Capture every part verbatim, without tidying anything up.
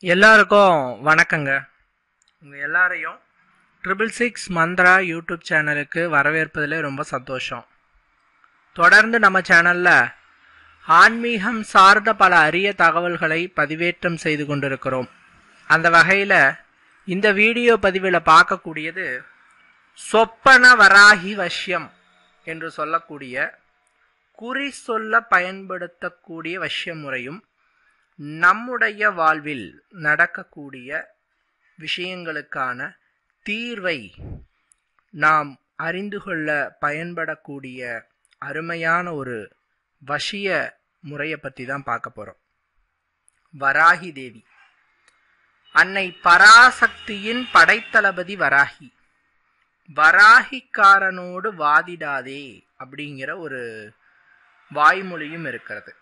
எல்லாருக்கும் வணக்கங்க. உங்கள் எல்லாரையும் ட்ரிபிள் சிக்ஸ் மந்த்ரா யூடியூப் சேனலுக்கு வரவேற்பதில் ரொம்ப சந்தோஷம். தொடர்ந்து நம்ம சேனலில் ஆன்மீகம் சார்ந்த பல அரிய தகவல்களை பதிவேற்றம் செய்து கொண்டிருக்கிறோம். அந்த வகையில் இந்த வீடியோ பதிவில் பார்க்கக்கூடியது சொப்பன வராகி வசியம் என்று சொல்லக்கூடிய குறி சொல்ல பயன்படுத்தக்கூடிய வசிய முறையும் நம்முடைய வாழ்வில் நடக்கக்கூடிய விஷயங்களுக்கான தீர்வை நாம் அறிந்து கொள்ள பயன்படக்கூடிய அருமையான ஒரு வசிய முறையை பற்றி தான் பார்க்க போகிறோம். வராகி தேவி, அன்னை பராசக்தியின் படைத்தளபதி வராகி. வராகிக்காரனோடு வாதிடாதே அப்படிங்கிற ஒரு வாய்மொழியும் இருக்கிறது.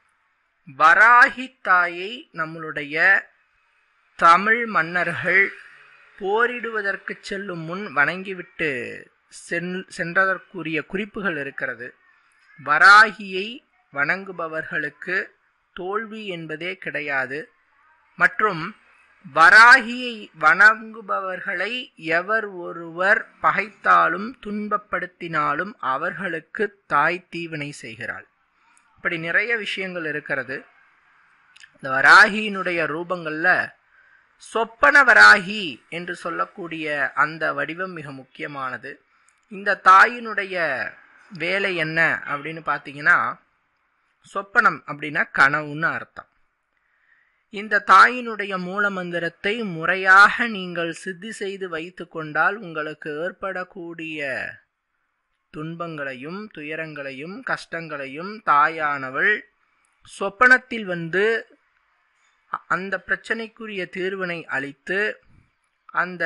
வராகி தாயை நம்மளுடைய தமிழ் மன்னர்கள் போரிடுவதற்கு செல்லும் முன் வணங்கிவிட்டு சென்றதற்குரிய குறிப்புகள் இருக்கிறது. வராகியை வணங்குபவர்களுக்கு தோல்வி என்பதே கிடையாது. மற்றும் வராகியை வணங்குபவர்களை எவர் ஒருவர் பகைத்தாலும் துன்பப்படுத்தினாலும் அவர்களுக்கு தாய் தீவினை செய்கிறாள். இப்படி நிறைய விஷயங்கள் இருக்கிறது. இந்த வராகியினுடைய ரூபங்கள்ல சொப்பன வராகி என்று சொல்லக்கூடிய அந்த வடிவம் மிக முக்கியமானது. இந்த தாயினுடைய வேலை என்ன அப்படின்னு பார்த்தீங்கன்னா, சொப்பனம் அப்படின்னா கனவுன்னு அர்த்தம். இந்த தாயினுடைய மூல மந்திரத்தை முறையாக நீங்கள் சித்தி செய்து வைத்து கொண்டால் உங்களுக்கு ஏற்படக்கூடிய துன்பங்களையும் துயரங்களையும் கஷ்டங்களையும் தாயானவள் சொப்பனத்தில் வந்து அந்த பிரச்சனைக்குரிய தீர்வினை அளித்து அந்த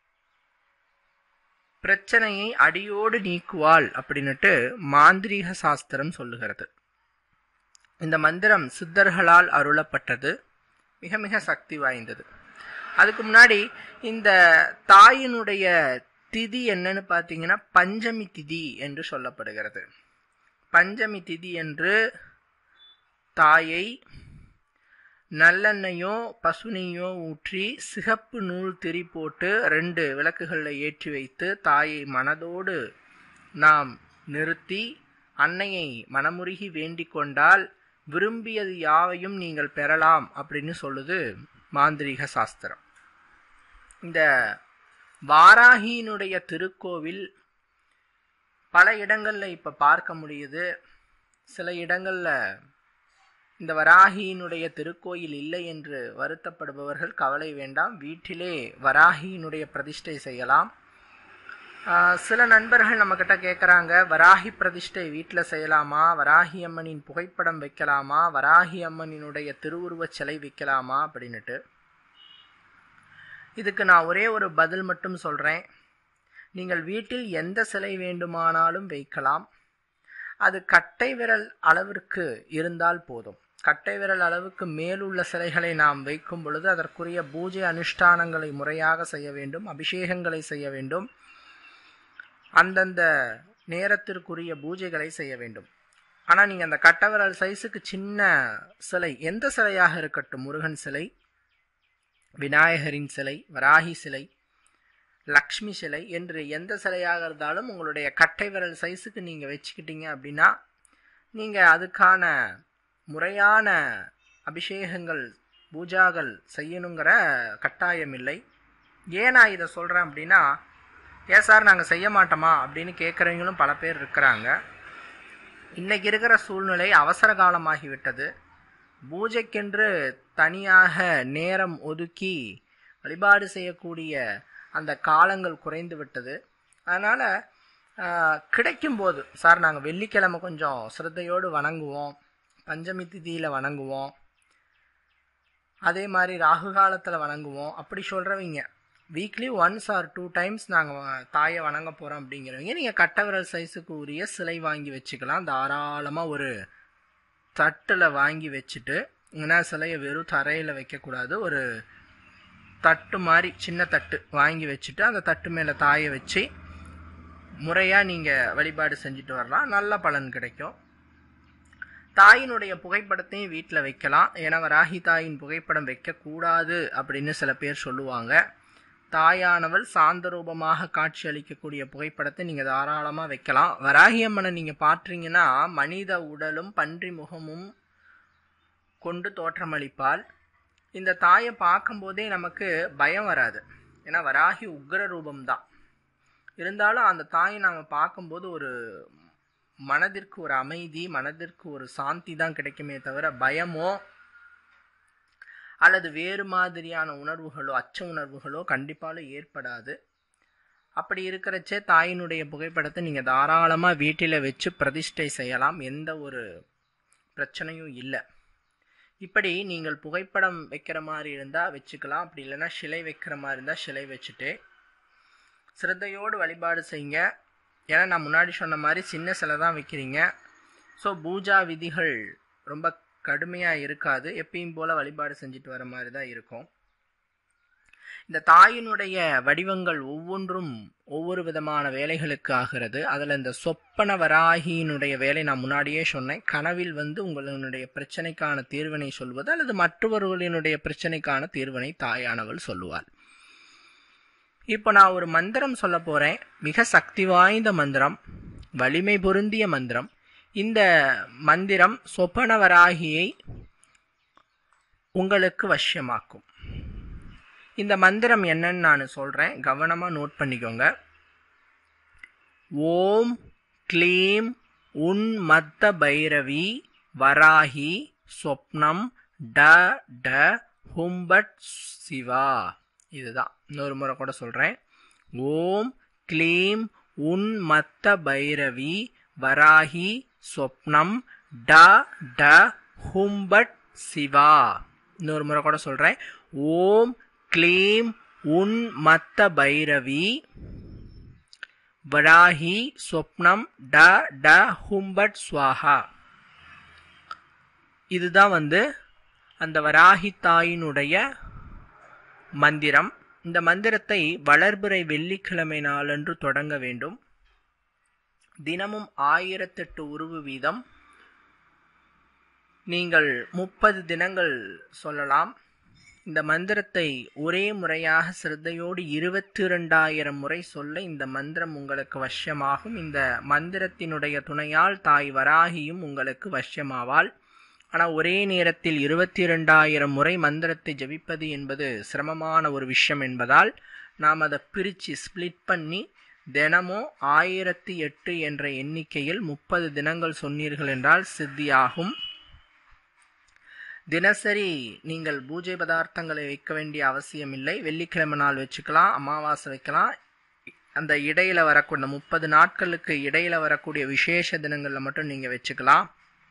பிரச்சனையை அடியோடு நீக்குவாள் அப்படின்னுட்டு மாந்திரீக சாஸ்திரம் சொல்லுகிறது. இந்த மந்திரம் சித்தர்களால் அருளப்பட்டது, மிக மிக சக்தி வாய்ந்தது. அதுக்கு முன்னாடி இந்த தாயினுடைய திதி என்னன்னு பார்த்தீங்கன்னா பஞ்சமி திதி என்று சொல்லப்படுகிறது. பஞ்சமி திதி என்று தாயை நல்லெண்ணையோ பசுனையோ ஊற்றி சிகப்பு நூல் திரி போட்டு ரெண்டு விளக்குகளில் ஏற்றி வைத்து தாயை மனதோடு நாம் நிறுத்தி அன்னையை மனமுருகி வேண்டிக் கொண்டால் விரும்பியது யாவையும் நீங்கள் பெறலாம் அப்படின்னு சொல்லுது மாந்திரீக சாஸ்திரம். இந்த வாராகியினுடைய திருக்கோவில் பல இடங்களில் இப்போ பார்க்க முடியுது. சில இடங்களில் இந்த வராகியினுடைய திருக்கோயில் இல்லை என்று வருத்தப்படுபவர்கள் கவலை வேண்டாம், வீட்டிலே வராகியினுடைய பிரதிஷ்டை செய்யலாம். சில நண்பர்கள் நம்மக்கிட்ட கேட்குறாங்க, வராகி பிரதிஷ்டை வீட்டில் செய்யலாமா, வராகி அம்மனின் புகைப்படம் வைக்கலாமா, வராகி அம்மனினுடைய திருவுருவச் சிலை வைக்கலாமா அப்படின்னுட்டு. இதுக்கு நான் ஒரே ஒரு பதில் மட்டும் சொல்கிறேன். நீங்கள் வீட்டில் எந்த சிலை வேண்டுமானாலும் வைக்கலாம். அது கட்டை விரல் அளவிற்கு இருந்தால் போதும். கட்டை விரல் அளவுக்கு மேலுள்ள சிலைகளை நாம் வைக்கும் பொழுது அதற்குரிய பூஜை அனுஷ்டானங்களை முறையாக செய்ய வேண்டும், அபிஷேகங்களை செய்ய வேண்டும், அந்தந்த நேரத்திற்குரிய பூஜைகளை செய்ய வேண்டும். ஆனால் நீங்கள் அந்த கட்டை விரல் சைஸுக்கு சின்ன சிலை, எந்த சிலையாக இருக்கட்டும், முருகன் சிலை, விநாயகரின் சிலை, வராகி சிலை, லக்ஷ்மி சிலை என்று எந்த சிலையாக இருந்தாலும் உங்களுடைய கட்டை விரல் சைஸுக்கு நீங்கள் வச்சுக்கிட்டீங்க அப்படின்னா நீங்கள் அதுக்கான முறையான அபிஷேகங்கள் பூஜாக்கள் செய்யணுங்கிற கட்டாயம் இல்லை. ஏன் நான் இதை சொல்கிறேன் அப்படின்னா, ஏன் சார் நாங்கள் செய்ய மாட்டோமா அப்படின்னு கேட்குறவங்களும் பல பேர் இருக்கிறாங்க. இன்றைக்கி இருக்கிற சூழ்நிலை அவசர காலமாகிவிட்டது. பூஜைக்கென்று தனியாக நேரம் ஒதுக்கி வழிபாடு செய்யக்கூடிய அந்த காலங்கள் குறைந்து விட்டது. அதனால் கிடைக்கும்போது, சார் நாங்கள் வெள்ளிக்கிழமை கொஞ்சம் சிரத்தையோடு வணங்குவோம், பஞ்சமி திதியில் வணங்குவோம், அதே மாதிரி ராகு காலத்தில் வணங்குவோம் அப்படி சொல்கிறவங்க, weekly once or two times நாங்கள் தாயை வணங்க போகிறோம் அப்படிங்கிறவங்க நீங்கள் கட்டை விரல் சைஸுக்கு உரிய சிலை வாங்கி வச்சுக்கலாம். தாராளமாக ஒரு தட்டில் வாங்கி வச்சுட்டு, ஏன்னா சிலையை வெறும் தரையில் வைக்கக்கூடாது, ஒரு தட்டு மாதிரி சின்ன தட்டு வாங்கி வச்சுட்டு அந்த தட்டு மேலே தாயை வச்சு முறையாக நீங்கள் வழிபாடு செஞ்சுட்டு வரலாம். நல்ல பலன் கிடைக்கும். தாயினுடைய புகைப்படத்தையும் வீட்டில் வைக்கலாம். ஏன்னா வராகி தாயின் புகைப்படம் வைக்கக்கூடாது அப்படின்னு சில பேர் சொல்லுவாங்க. தாயானவள் சாந்த ரூபமாக காட்சி அளிக்கக்கூடிய புகைப்படத்தை நீங்கள் தாராளமாக வைக்கலாம். வராகி அம்மனை நீங்கள் பார்த்தீங்கன்னா மனித உடலும் பன்றி முகமும் கொண்டு தோற்றமளிப்பால். இந்த தாயை பார்க்கும்போதே நமக்கு பயம் வராது. ஏன்னா வராகி உக்ர ரூபம்தான். இருந்தாலும் அந்த தாயை நாம் பார்க்கும்போது ஒரு மனதிற்கு ஒரு அமைதி, மனதிற்கு ஒரு சாந்தி தான் கிடைக்குமே தவிர பயமோ அல்லது வேறு மாதிரியான உணர்வுகளோ அச்ச உணர்வுகளோ கண்டிப்பாக ஏற்படாது. அப்படி இருக்கிறச்சே தாயினுடைய புகைப்படத்தை நீங்கள் தாராளமாக வீட்டில் வச்சு பிரதிஷ்டை செய்யலாம். எந்த ஒரு பிரச்சனையும் இல்லை. இப்படி நீங்கள் புகைப்படம் வைக்கிற மாதிரி இருந்தால் வச்சுக்கலாம். அப்படி இல்லைன்னா சிலை வைக்கிற மாதிரி இருந்தால் சிலை வச்சுட்டு சிரத்தையோடு வழிபாடு செய்யுங்க. ஏன்னா நான் முன்னாடி சொன்ன மாதிரி சின்ன சிலை தான் வைக்கிறீங்க. ஸோ பூஜா விதிகள் ரொம்ப கடுமையாக இருக்காது. எப்பயும் போல் வழிபாடு செஞ்சுட்டு வர மாதிரி தான் இருக்கும். இந்த தாயினுடைய வடிவங்கள் ஒவ்வொன்றும் ஒவ்வொரு விதமான வேலைகளுக்கு ஆகிறது. அதில் இந்த சொப்பன வராகியினுடைய வேலை நான் முன்னாடியே சொன்னேன். கனவில் வந்து உங்களுடைய பிரச்சனைக்கான தீர்வினை சொல்வது அல்லது மற்றவர்களினுடைய பிரச்சனைக்கான தீர்வினை தாயானவள் சொல்லுவாள். இப்போ நான் ஒரு மந்திரம் சொல்ல போகிறேன். மிக சக்தி வாய்ந்த மந்திரம், வலிமை பொருந்திய மந்திரம். இந்த மந்திரம் சொப்பன வராகியை உங்களுக்கு வசியமாக்கும். இந்த மந்திரம் என்னன்னு நான் சொல்கிறேன், கவனமாக நோட் பண்ணிக்கோங்க. ஓம் க்ளீம் உன்மத்த பைரவி வராகி சொப்னம் ட ட ஹும்பட் சிவா. இதுதான். இன்னொரு முறை கூட சொல்கிறேன். ஓம் க்ளீம் உன்மத்த பைரவி வராகி சொப்னம் ட ட ஹும்பட் சிவா. இன்னொரு முறை கூட சொல்கிறேன். ஓம் க்ளீம் உன்மத்த பைரவி வராகி சொப்னம் ட ட ஹும்பட் ஸ்வாஹா. இதுதான் வந்து அந்த வராகி தாயினுடைய மந்திரம். இந்த மந்திரத்தை வளர்பிறை வெள்ளிக்கிழமை நாளன்று தொடங்க வேண்டும். தினமும் ஆயிரத்தெட்டு உருவு வீதம் நீங்கள் முப்பது தினங்கள் சொல்லலாம். இந்த மந்திரத்தை ஒரே முறையாக சிரத்தையோடு இருபத்தி இரண்டாயிரம் முறை சொல்ல இந்த மந்திரம் உங்களுக்கு வசியமாகும். இந்த மந்திரத்தினுடைய துணையால் தாய் வராகியும் உங்களுக்கு வசியமாவாள். ஆனால் ஒரே நேரத்தில் இருபத்தி இரண்டாயிரம் முறை மந்திரத்தை ஜபிப்பது என்பது சிரமமான ஒரு விஷயம் என்பதால் நாம் அதை பிரித்து ஸ்பிளிட் பண்ணி தினமும் ஆயிரத்தி எட்டு என்ற எண்ணிக்கையில் முப்பது தினங்கள் சொன்னீர்கள் என்றால் சித்தியாகும். தினசரி நீங்கள் பூஜை பதார்த்தங்களை வைக்க வேண்டிய அவசியம் இல்லை. வெள்ளிக்கிழமை நாள் வச்சுக்கலாம், அமாவாசை வைக்கலாம். அந்த இடையில வரக்கூடிய முப்பது நாட்களுக்கு இடையில வரக்கூடிய விசேஷ தினங்களில் மட்டும் நீங்கள் வச்சுக்கலாம்.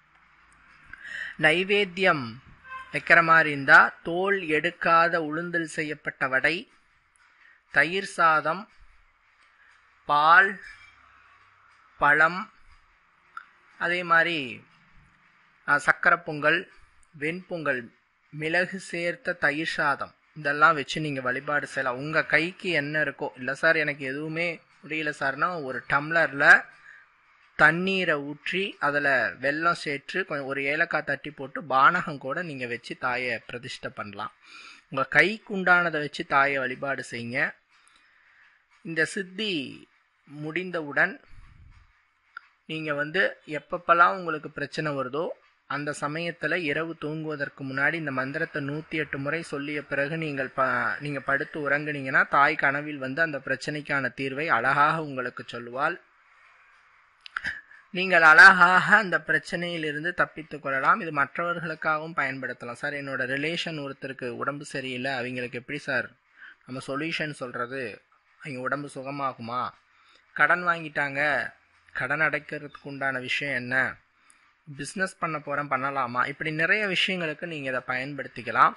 நைவேத்தியம் வைக்கிற மாதிரி இருந்தால் தோல் எடுக்காத உளுந்தல் செய்யப்பட்ட வடை, தயிர் சாதம், பால், பழம், அதே மாதிரி சக்கரை பொங்கல், வெண்பொங்கல், மிளகு சேர்த்த தயிர் சாதம் இதெல்லாம் வச்சு நீங்கள் வழிபாடு செய்யலாம். உங்கள் கைக்கு என்ன இருக்கோ. இல்லை சார் எனக்கு எதுவுமே முடியல சார்னா ஒரு டம்ளரில் தண்ணீரை ஊற்றி அதில் வெல்லம் சேர்த்து கொஞ்சம் ஒரு ஏலக்காய் தட்டி போட்டு பானகம் கூட நீங்கள் வச்சு தாயை பிரதிஷ்டை பண்ணலாம். உங்கள் கைக்கு உண்டானதை வச்சு தாயை வழிபாடு செய்யுங்க. இந்த சித்தி முடிந்தவுடன் நீங்கள் வந்து எப்பப்பெல்லாம் உங்களுக்கு பிரச்சனை வருதோ அந்த சமயத்தில் இரவு தூங்குவதற்கு முன்னாடி இந்த மந்திரத்தை நூற்றி எட்டு முறை சொல்லிய பிறகு நீங்கள் ப நீங்கள் படுத்து உறங்குனீங்கன்னா தாய் கனவில் வந்து அந்த பிரச்சனைக்கான தீர்வை அழகாக உங்களுக்கு சொல்லுவாள். நீங்கள் அழகாக அந்த பிரச்சனையிலிருந்து தப்பித்து கொள்ளலாம். இது மற்றவர்களுக்காகவும் பயன்படுத்தலாம். சார் என்னோட ரிலேஷன் ஒருத்தருக்கு உடம்பு சரியில்லை, அவங்களுக்கு எப்படி சார் நம்ம சொல்யூஷன் சொல்கிறது, அவங்க உடம்பு சுகமாகுமா? கடன் வாங்கிட்டாங்க, கடன் அடைக்கிறதுக்கு உண்டான விஷயம் என்ன? பிஸ்னஸ் பண்ண போகிறேன், பண்ணலாமா? இப்படி நிறைய விஷயங்களுக்கு நீங்கள் இதை பயன்படுத்திக்கலாம்.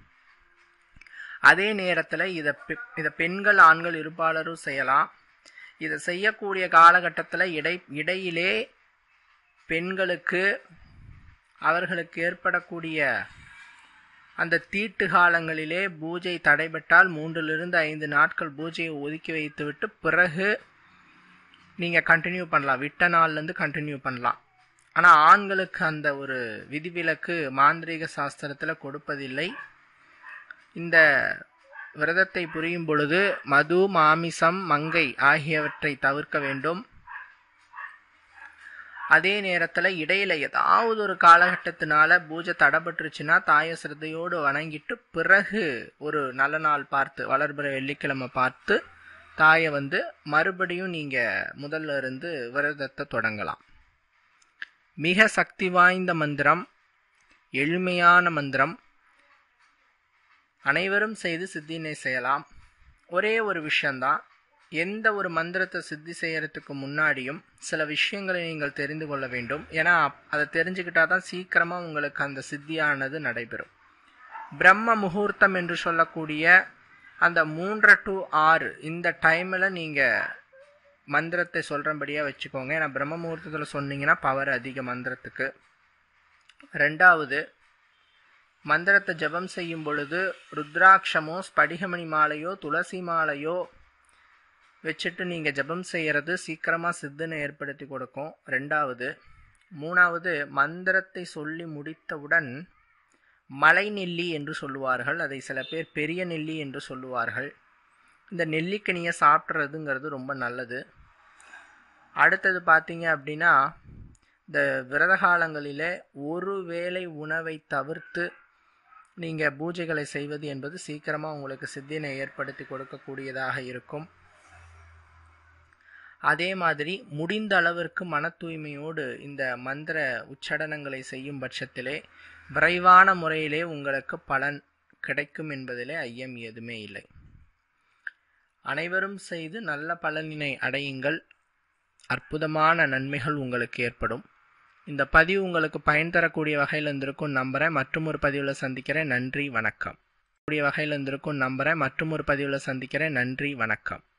அதே நேரத்தில் இதை இதை பெண்கள் ஆண்கள் இருபாலரும் செய்யலாம். இதை செய்யக்கூடிய காலகட்டத்தில் இடை இடையிலே பெண்களுக்கு அவர்களுக்கு ஏற்படக்கூடிய அந்த தீட்டு காலங்களிலே பூஜை தடைபட்டால் மூன்றிலிருந்து ஐந்து நாட்கள் பூஜையை ஒதுக்கி வைத்துவிட்டு பிறகு நீங்கள் கண்டினியூ பண்ணலாம். விட்ட நாள்லேருந்து கண்டினியூ பண்ணலாம். ஆனால் ஆண்களுக்கு அந்த ஒரு விதிவிலக்கு மாந்திரீக சாஸ்திரத்தில் கொடுப்பதில்லை. இந்த விரதத்தை புரியும் பொழுது மது, மாமிசம், மங்கை ஆகியவற்றை தவிர்க்க வேண்டும். அதே நேரத்தில் இடையில ஏதாவது ஒரு காலகட்டத்தினால பூஜை தடைபட்டுருச்சுன்னா தாயை சிரத்தையோடு வணங்கிட்டு பிறகு ஒரு நல்ல நாள் பார்த்து வளர்பிற வெள்ளிக்கிழமை பார்த்து தாயை வந்து மறுபடியும் நீங்கள் முதல்ல இருந்து விரதத்தை தொடங்கலாம். மிக சக்தி வாய்ந்த மந்திரம், எளிமையான மந்திரம், அனைவரும் செய்து சித்தினை செய்யலாம். ஒரே ஒரு விஷயந்தான், எந்த ஒரு மந்திரத்தை சித்தி செய்யறதுக்கு முன்னாடியும் சில விஷயங்களை நீங்கள் தெரிந்து கொள்ள வேண்டும். ஏன்னா அதை தெரிஞ்சுக்கிட்டா தான் சீக்கிரமாக உங்களுக்கு அந்த சித்தியானது நடைபெறும். பிரம்ம முகூர்த்தம் என்று சொல்லக்கூடிய அந்த மூன்று டு ஆறு இந்த டைமில் நீங்கள் மந்திரத்தை சொல்கிறபடியாக வச்சுக்கோங்க. ஏன்னா பிரம்ம முகூர்த்தத்தில் சொன்னீங்கன்னா பவர் அதிக மந்திரத்துக்கு. ரெண்டாவது, மந்திரத்தை ஜபம் செய்யும் பொழுது ருத்ராட்சமோ ஸ்படிகமணி மாலையோ துளசி மாலையோ வச்சுட்டு நீங்கள் ஜபம் செய்கிறது சீக்கிரமாக சித்தனை ஏற்படுத்தி கொடுக்கும். ரெண்டாவது. மூணாவது, மந்திரத்தை சொல்லி முடித்தவுடன் மலை நெல்லி என்று சொல்லுவார்கள், அதை சில பேர் பெரிய நெல்லி என்று சொல்லுவார்கள். இந்த நெல்லிக்கனியை சாப்பிட்றதுங்கிறது ரொம்ப நல்லது. அடுத்தது பார்த்தீங்க அப்படின்னா, இந்த விரத காலங்களிலே ஒரு வேளை உணவை தவிர்த்து நீங்கள் பூஜைகளை செய்வது என்பது சீக்கிரமாக உங்களுக்கு சித்தினை ஏற்படுத்தி கொடுக்கக்கூடியதாக இருக்கும். அதே மாதிரி முடிந்த அளவிற்கு மன தூய்மையோடு இந்த மந்திர உச்சடனங்களை செய்யும் பட்சத்திலே விரைவான முறையிலே உங்களுக்கு பலன் கிடைக்கும் என்பதிலே ஐயம் எதுவுமே இல்லை. அனைவரும் செய்து நல்ல பலனினை அடையுங்கள். அற்புதமான நன்மைகள் உங்களுக்கு ஏற்படும். இந்த பதிவு உங்களுக்கு பயன் தரக்கூடிய வகையில் இருந்திருக்கும் நம்புகிறேன். மற்றும் ஒரு பதிவில் சந்திக்கிறேன். நன்றி, வணக்கம். கூடிய வகையில் இருந்திருக்கும் நம்புகிறேன். மற்றும் ஒரு பதிவில் சந்திக்கிறேன். நன்றி, வணக்கம்.